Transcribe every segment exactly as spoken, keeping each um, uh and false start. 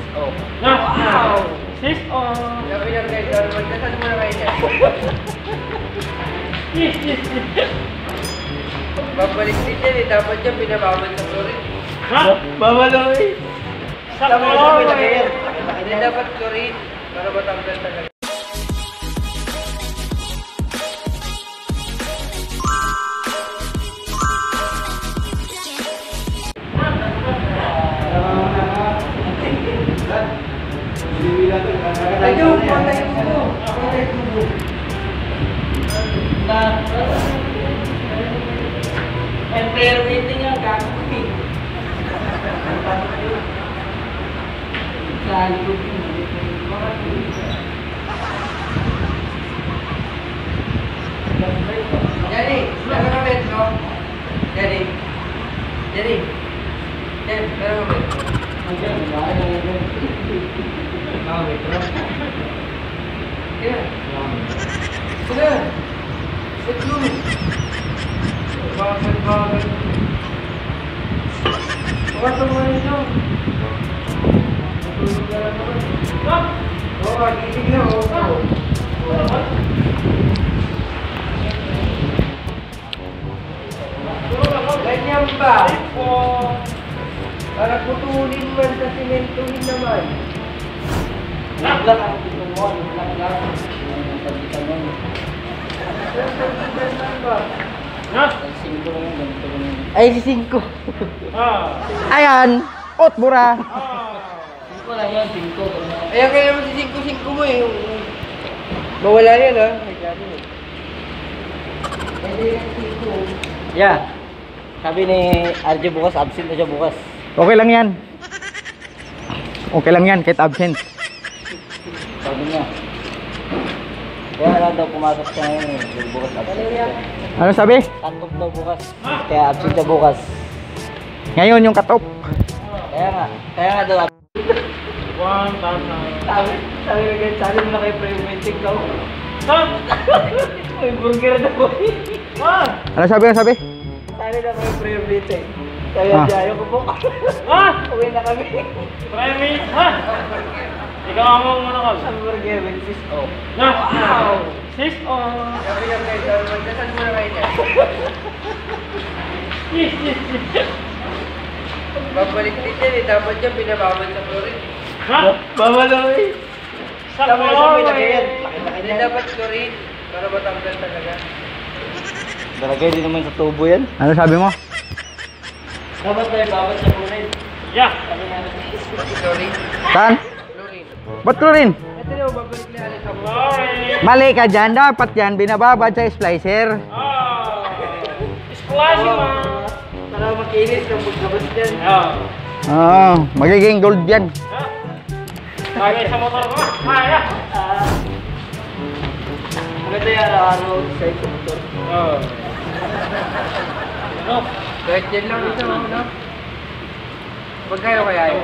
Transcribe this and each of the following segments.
sis O. Wow! Sis O. Sabi niya guys, magkasal mo na kayo niya. Yes, yes, yes. Babalik din yan eh, dapat yan pinababal sa chlorine. Ha? Babaloy. Sa Dapat color siya eh. pinagayan. Hindi dapat chlorine para matanggal talaga. Tayo, patay mo. Patay mo. Entire meeting ang gagawin. Sa likod yun. Jadi, meron kami ito. Jadi. Jadi. Jadi, meron kami ito. Ah, wait lang. Sige. Sige. Sige. Bakit, bakit? Bakit mo ito? Matulog ka na naman. Oo, magigising na. Oo. Ganyan ba? Para putulin man sa simentuhin naman. Naglag ang pinunuan. Naglag ang pagkitan mo. Saan ba? Ha? Singko lang yung ganito lang yung... Ay, si Cinco. Ah. Ayan, ot bura. Ah. Singko lang yun, singko. Ayan kaya naman si singko-singko mo eh. Yung... Mawala yan ha. Hindi yung singko. Yeah. Sabi ni Arjo bukas, absent na siya bukas. Okay lang yan. Okay lang yan, kahit absent. Sabi niya. Kaya lang daw pumasok siya ngayon eh. Bukas absent siya. Ano sabi? Tanggap daw bukas. Kaya absent siya bukas. Ngayon yung cut-off. Kaya nga. Kaya nga daw One thousand. Sabi, sabi na ganyan, sabi mo na kayo pre-menting daw. Ha? May burger daw. Ha? Ano sabi? Ano sabi? Sabi na kayo pre-menting. Sabi Ah. na ayaw ko po. Ha? Uwi na kami. Premise, ha? Ikaw ang mga ano ka? Hamburger with sis O. Na? Wow! Sis O. Sabi niya guys, magkasal mo na kayo niya. Yes, yes, yes. Babalik din yan eh, dapat yan pinababal sa chlorine. Ha? Babaloy. Sa Sabi na siya color pinagayan. eh. Hindi dapat chlorine para matanggal talaga. Talagay din naman sa tubo yan. Ano sabi mo? Dapat tayo babad sa kulay. Yeah. Sabi nga natin. Chlorine. Saan? Chlorine. Ba't ko rin? Ito na, babalik na alis ako. Sorry. Mali ka dyan. Dapat yan, binababad sa splicer. Ah. Splashing man. Para makinis ng pagkabas dyan. Ah. Oo, magiging gold yan. Ha? Bagay sa motor ko. Kaya. Ah. Maganda yung araw-araw sa motor. Oh. Ano? Kahit yan lang ito, no? Magkano kaya yun?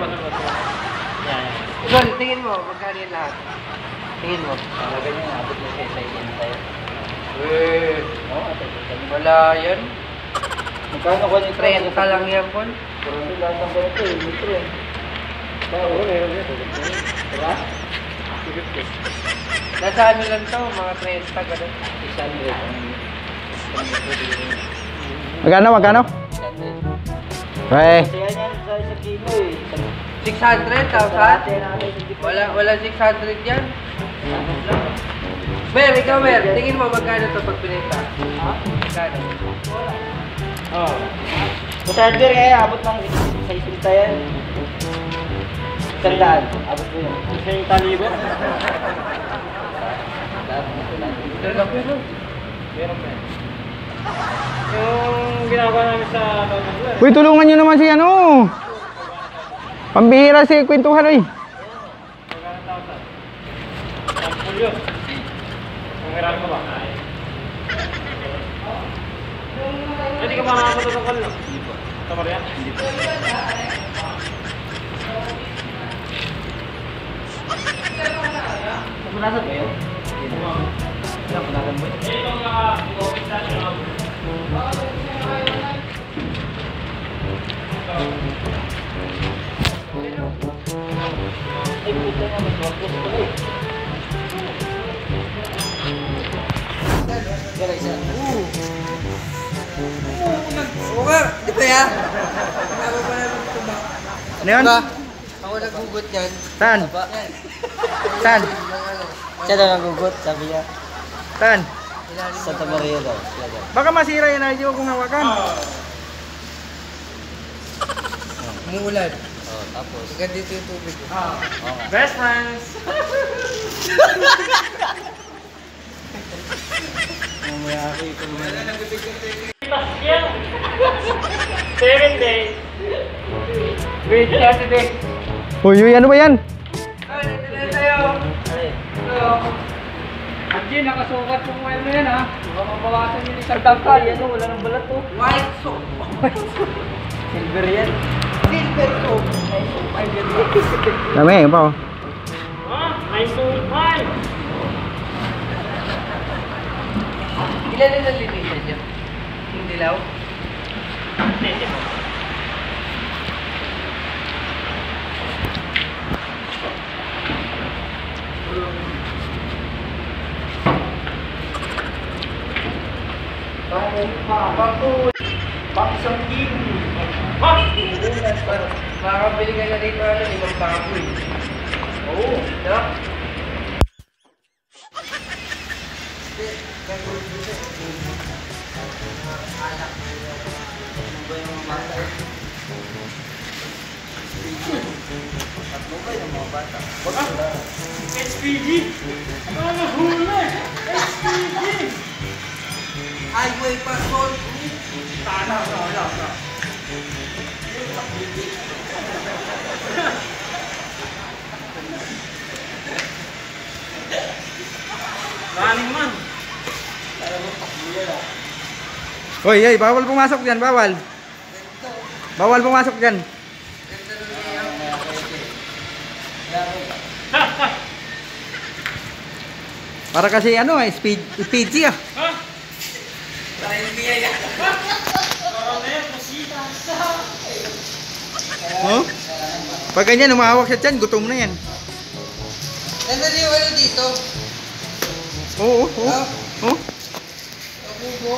Sol, tingin mo, magkano yan lahat? Tingin mo. Para ganyan, abot na siya sa itin tayo. Eh, Oo, ate, ate. wala yan. Magkano ko nito? trenta lang yan, Paul. Pero hindi lang ang ganito eh, metro eh. Bago, meron yan. Diba? Nasa ano lang to, mga trenta, gano'n. Isang red. Magkano, magkano? Isang red. Eh, Kasi yan yan sa isang kilo eh. Isang- six hundred, thousand? Ate natin, hindi pa- Wala, wala six hundred yan. Isang lang. Mer, ikaw Mer, tingin mo magkano to pag pinita? Ha? Magkano? Oh. Sa hardware kaya abot ng sa isang yan. Sandaan, abot mo yun. Isang talibo. Dalawang pero. Meron pa. Yung ginagawa namin sa Bangladesh. uy, tulungan nyo naman si ano. Pambihira si kwentuhan, uy. Sampul yun. Pangiran ko ba? Hindi ka ba nakakatutungkol no? Hindi po. Tamar yan? Hindi po. Napunasan ba yun? Napunasan ba yun? Itong uh, office natin. Buka, di ba ya? Ako pa naman ito ba? Ano yun? Diba? Ako naghugot yan. Saan? Yan. Saan? Ng ano. Siya daw nagugot, sabi niya. Saan? Ilalim Santa ng- Maria daw. Siya daw. Baka masira yan, hindi mo kung hawakan. Umuulan. Oh, tapos. Hanggang dito yung tubig. Ah, Oo nga. best friends. Mamaya ako ito naman. Seven days. Wait, Saturday. Uy, uy, ano ba yan? Ay, dito na tayo. Ito. Angie, nakasukat yung wire mo yan ha. Baka mabawasan yung isang tangkal. Yan o, wala nang balat o. White soap. Silver yan. Silver soap. Ay, soap. Dami, yun pa oh. Ha? nine two five. Ilan na nalinisan niya? Yung dilaw? Hindi mo. Bakit pa? Bakit? Bakit sa kiwi? Ha? Makakabili ka na dito ano, limang baboy. Oo. Diba? S P G. Ano huli? S P G. Highway patrol. Tana, wala, wala. Running man. Uy, uy, bawal pumasok dyan, bawal. Bawal pumasok dyan. Para kasi ano eh, speed, P G ah. Ha? Para yung biyay na. Oh? Pag ganyan, umahawak siya dyan, gutom na yan. Nandali yung ano dito? Oo, oo, oo. Oh. Kabugo.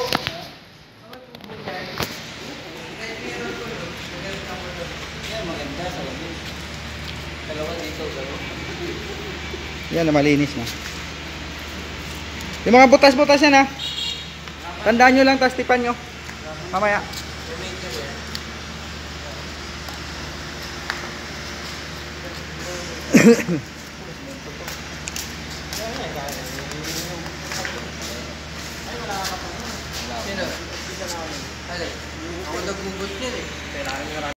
Yan, maganda sa labis. Dalawa dito, dalawa. Yan na, malinis na. Yung mga butas-butas yan ha. Tandaan nyo lang, tas tipan nyo. Mamaya. Sino? Alin? Ako nagbugot yan eh.